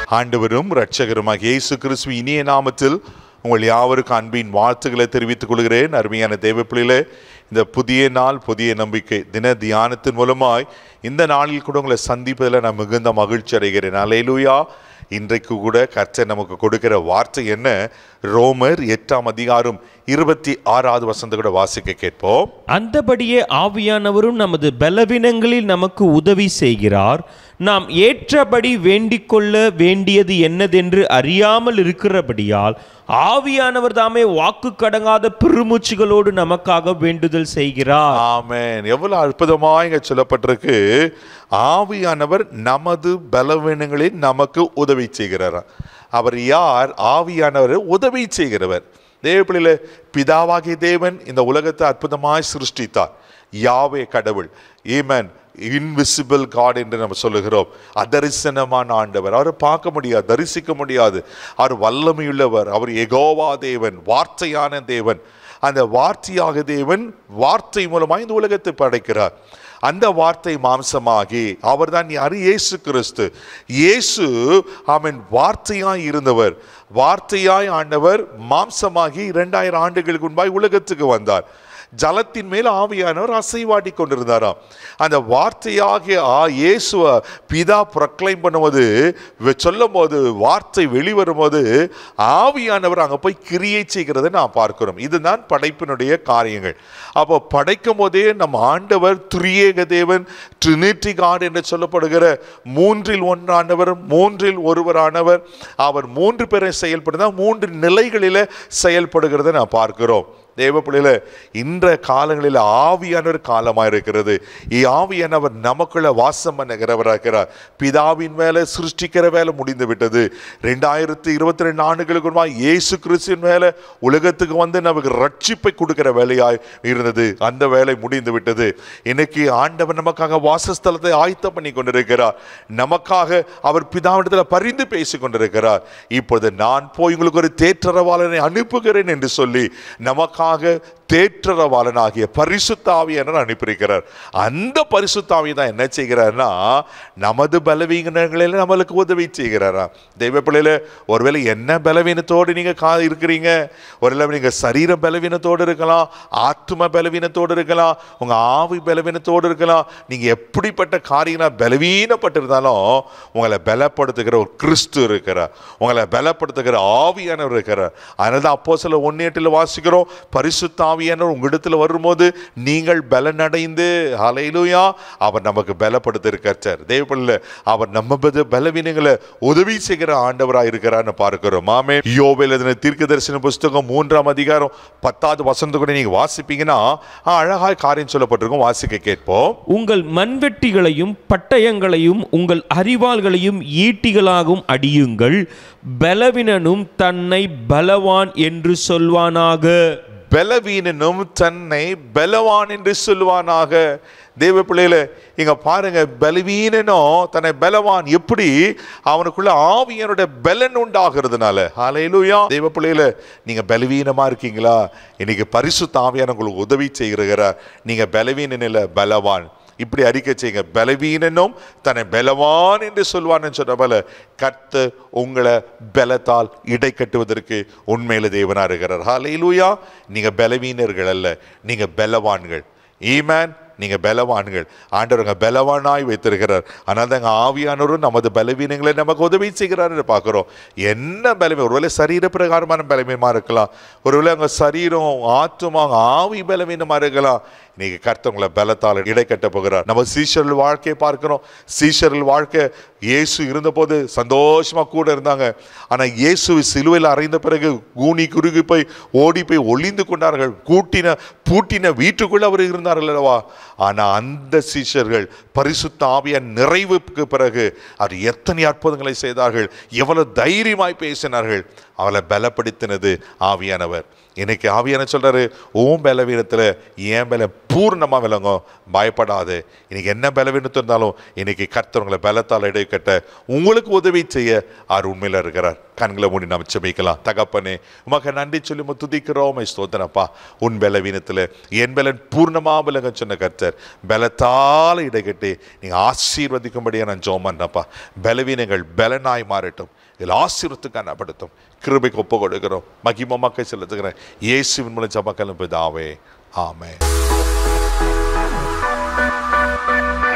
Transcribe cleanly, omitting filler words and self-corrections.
ஆண்டவரும் இரட்சகருமாக இயேசு கிறிஸ்து இனிய நாமத்தில் உங்கள் யாவருக்கும் அன்பின் வாழ்த்துக்களை தெரிவித்துக் கொள்கிறேன். அருமையான தேவ பிள்ளைகளே, இந்த புதிய நாள் புதிய நம்பிக்கை தின தியானத்தின் மூலமாய் இந்த நாளில் கூட உங்களை சந்திப்பதில் நான் மிகுந்த மகிழ்ச்சி அடைகிறேன். அல்லேலூயா. இன்றைக்கு கூட கர்த்தர் நமக்கு கொடுக்கிற வார்த்தை என்ன? ரோமர் 8ஆம் அதிகாரம் 26வது வசனத்தை கூட வாசிக்க கேட்போம். அந்தபடியே ஆவியானவரும் நமது பலவீனங்களில் நமக்கு உதவி செய்கிறார். நாம் ஏற்றபடி வேண்டிக் கொள்ள வேண்டியது என்னதென்று அறியாமல் இருக்கிறபடியால் ஆவியானவர் தாமே வாக்கு கடங்காத பெருமூச்சுகளோடு நமக்காக வேண்டுதல் செய்கிறார். ஆமென். எவ்வளவு அற்புதமாக இங்க சொல்லப்பட்டிருக்கு. ஆவியானவர் நமது பலவீனங்களில் நமக்கு உதவி செய்கிறார். அவர் யார்? ஆவியானவர் உதவி செய்கிறவர். தேவ பிள்ளைகளே, பிதாவாகிய தேவன் இந்த உலகத்தை அற்புதமாய் சிருஷ்டித்தார். யாவே கடவுள். ஆமென். இன்விசிபிள் காட் என்று நம்ம சொல்லுகிறோம். அதரிசனமான ஆண்டவர். அவரை பார்க்க முடியாது, தரிசிக்க முடியாது. அவர் வல்லமையுள்ளவர். அவர் யெகோவா தேவன், வார்த்தையான தேவன். அந்த வார்த்தையாக தேவன் வார்த்தை மூலமாக இந்த உலகத்தை படைக்கிறார். அந்த வார்த்தை மாம்சமாகி அவர் தான் யார்? இயேசு கிறிஸ்து. இயேசு ஆமென் வார்த்தையாய் இருந்தவர். வார்த்தையாய் ஆண்டவர் மாம்சமாகி 2000 ஆண்டுகளுக்கு முன்பாய் உலகத்துக்கு வந்தார். ஜலத்தின் மேல் ஆவியானவர் அசைவாடி கொண்டிருந்தாராம். அந்த வார்த்தையாகிய இயேசுவை பிதா ப்ரொக்ளைம் பண்ணும்போது, சொல்லும் போது, வார்த்தை வெளிவரும்போது ஆவியானவர் அங்கே போய் கிரியை செய்கிறதை நாம் பார்க்கிறோம். இதுதான் படைப்பினுடைய காரியங்கள். அப்போ படைக்கும் போதே நம் ஆண்டவர் திரியேக தேவன், ட்ரினிட்டி காட் என்று சொல்லப்படுகிற மூன்றில் ஒன்றானவர், மூன்றில் ஒருவரானவர். அவர் 3 பேரை செயல்படுதான் 3 நிலைகளில் செயல்படுகிறதை நாம் பார்க்கிறோம். தேவ பிள்ளைகளே, இன்ற காலங்களில் ஆவியானவர் காலமாக இருக்கிறது. ஆவியானவர் நமக்குள்ள வாசம் பண்ணுகிறவராகிறார். பிதாவின் மேலே சிருஷ்டிக்கிற வேலை முடிந்து விட்டது. 2022 ஆண்டுகளுக்கு முன்பாக இயேசு கிறிஸ்துவின் மேலே உலகத்துக்கு வந்து நமக்கு ரட்சிப்பை கொடுக்கிற வேலையாய் இருந்தது. அந்த வேலை முடிந்து விட்டது. இன்னைக்கு ஆண்டவர் நமக்காக வாசஸ்தலத்தை ஆயத்தம் பண்ணி கொண்டிருக்கிறார். நமக்காக அவர் பிதாவிடத்தில் பரிந்து பேசி கொண்டிருக்கிறார். இப்பொழுது நான் போய் உங்களுக்கு ஒரு தேற்றரவாளனை அனுப்புகிறேன் என்று சொல்லி நமக்காக தேற்றரவாளனாகிய பரிசுத்த ஆவியானவர் அனுப்பியிருக்கிறார். அந்த பரிசுத்த ஆவி தான் என்ன செய்கிறார்னா, நமது பலவீனங்களில் நம்மளுக்கு உதவி செய்கிறாரா. தெய்வ பிள்ளையில, ஒருவேளை என்ன பலவீனத்தோடு நீங்க இருக்கிறீங்க, ஒருவேளை நீங்க சரீர பலவீனத்தோடு இருக்கலாம், ஆத்ம பலவீனத்தோடு இருக்கலாம், உங்க ஆவி பலவீனத்தோடு இருக்கலாம். நீங்க எப்படிப்பட்ட காரியங்களா பலவீனப்பட்டிருந்தாலும் உங்களை பலப்படுத்துகிற ஒரு கிறிஸ்து இருக்கிறார். உங்களை பலப்படுத்துகிற ஆவியானவர் இருக்கிறார். அதனால தான் அப்போஸ்தலர் 1:8 வாசிக்கிறோம், பரிசுத்த ஆவியானவர் உங்களிடத்தில் வரும்போது நீங்கள் பலனடைந்து, ஹல்லேலூயா, அவர் நமக்கு பலப்படுத்த இருக்கார். தேவப்பிள்ளை, அவர் நம்ம பலவீனங்களை உதவி செய்கிற ஆண்டவராக இருக்கிறார்னு பார்க்கிறோம். ஆமென். யோவேல் எழுதின தீர்க்கதரிசன புஸ்தகம் 3ஆம் அதிகாரம் 10வது வசனத்தை கூட நீங்க வாசிப்பீங்கன்னா அழகாய் காரியம் சொல்லப்பட்டிருக்கும். வாசிக்க கேட்போம். உங்கள் மண்வெட்டிகளையும் பட்டயங்களையும் உங்கள் அரிவாள்களையும் ஈட்டிகளாகவும் அடியுங்கள். பலவீனனும் தன்னை பலவான் என்று சொல்வானாக. பலவீனனும் தன்னை பலவான் என்று சொல்வானாக. தேவ பிள்ளைகளே, இங்க பாருங்க, பலவீனனும் தன்னை பலவான். எப்படி? அவனுக்குள்ள ஆவியனுடைய பலன் உண்டாகிறதுனால. ஹல்லேலூயா. தேவ பிள்ளைகளே, நீங்க பலவீனமா இருக்கீங்களா? இன்னைக்கு பரிசுத்த ஆவியானவர் உங்களுக்கு உதவி செய்கிறார். நீங்க பலவீனன் இல்ல, பலவான். இப்படி அறிக்கை செய்யுங்க. பலவீனனும் தன்னை பலவான் என்று சொல்வான்னு சொன்ன போல கர்த்தர் உங்களை பலத்தால் இடை கட்டுவதற்கு உண்மையில தேவனா இருக்கிறார். ஹல்லேலூயா. நீங்க பலவீனர்கள் அல்ல, நீங்க பலவான்கள். ஈமேன். நீங்க பலவான்கள். ஆண்டவருங்க பலவானாய் வைத்திருக்கிறார். ஆனால் தான் ஆவியானவரும் நமது பலவீனங்களை நமக்கு உதவி செய்கிறார் பார்க்கிறோம். என்ன பலவீனம்? ஒருவேளை சரீர பிரகாரமான பலவீனமா இருக்கலாம், ஒருவேளை அங்க சரீரம் ஆத்துமா ஆவி பலவீனமா இருக்கலாம். இன்னைக்கு கர்த்தர் பலத்தால் இடை கட்ட போகிறார். நம்ம சீஷர்கள் வாழ்க்கையை பார்க்கிறோம். சீஷர்கள் வாழ்க்கை, இயேசு இருந்தபோது சந்தோஷமா கூட இருந்தாங்க. ஆனா இயேசு சிலுவையில் அறைந்த பிறகு கூனி குறுகி போய் ஓடி போய் ஒளிந்து கொண்டார்கள். பூட்டின வீட்டுக்குள்ள அவர் இருந்தார் அல்லவா. ஆனா அந்த சீஷர்கள் பரிசுத்த ஆவியின் நிறைவுக்கு பிறகு அவர் எத்தனை அற்புதங்களை செய்தார்கள், எவ்வளவு தைரியமாய் பேசினார்கள். அவளை பலப்படுத்தினது ஆவியானவர். இன்னைக்கு ஆவியான சொல்றாரு, ஓம் பலவீனத்தில் ஏன் பல பூர்ணமாக விளங்கும், பயப்படாது. இன்னைக்கு என்ன பலவீனத்து இருந்தாலும் இன்னைக்கு கர்த்தவங்களை பலத்தால் இடை கட்ட உங்களுக்கு உதவி செய்ய அவர் உண்மையில் இருக்கிறார். கண்களை மூடி நாம் ஜெபிக்கலாம். தகப்பனே, உமக்கு நன்றி சொல்லி துதிக்கிறோம். ஸ்தோத்திரப்பா, உன் பலவீனத்தில் என் பலன் பூர்ணமாக விளங்க சொன்ன கர்த்தர் பலத்தால் இடைக்கட்டி நீங்கள் ஆசீர்வதிக்கும்படியாக நான் ஜெபம் பண்ணப்பா. பலவீனங்கள் பலனாய் மாறட்டும். இதில் ஆசீர்வத்துக்கு அனப்படுத்தும் கிருபைக்கு ஒப்பு கொடுக்கிறோம். மகிமமாக்கை செலுத்துகிறேன் இயேசுவின் மூலம் ஜெபம் பிதாவே, ஆமென்.